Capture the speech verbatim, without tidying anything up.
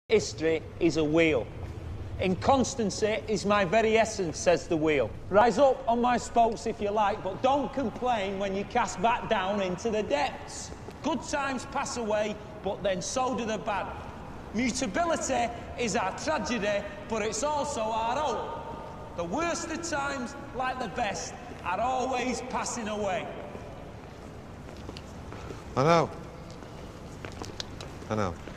History is a wheel. Inconstancy is my very essence, says the wheel. Rise up on my spokes if you like, but don't complain when you cast back down into the depths. Good times pass away, but then so do the bad. Mutability is our tragedy, but it's also our hope. The worst of times, like the best, are always passing away. I know. I know.